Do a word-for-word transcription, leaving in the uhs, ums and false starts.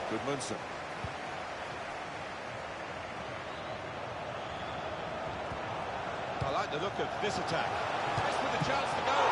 Goodmanson. I like the look of this attack. Nice with a chance to go.